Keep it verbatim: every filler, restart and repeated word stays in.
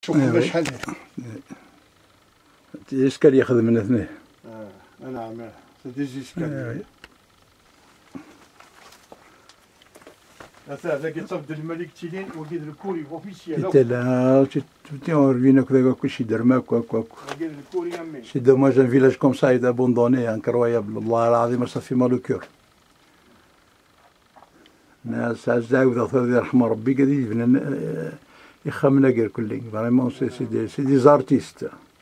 شوف ما شحال إشكال يخدم من اثنين. اه نعم سيدي إشكال. هذا كيتصاوب الملك تيلين وكيد الكوري اوفيسيال. تلا تي اورفينا كذا كلشي درماك هاك هاك. وكيد الكوري امي. سي دوماج ان فيلاج كوم سا ابوندوني انكرويابل والله العظيم صافي مالو كور. ناس عاود الله يرحم ربي قاعد يبنى يخمنا كاع كلي فريمون سي سي دي سي دي زارتيست.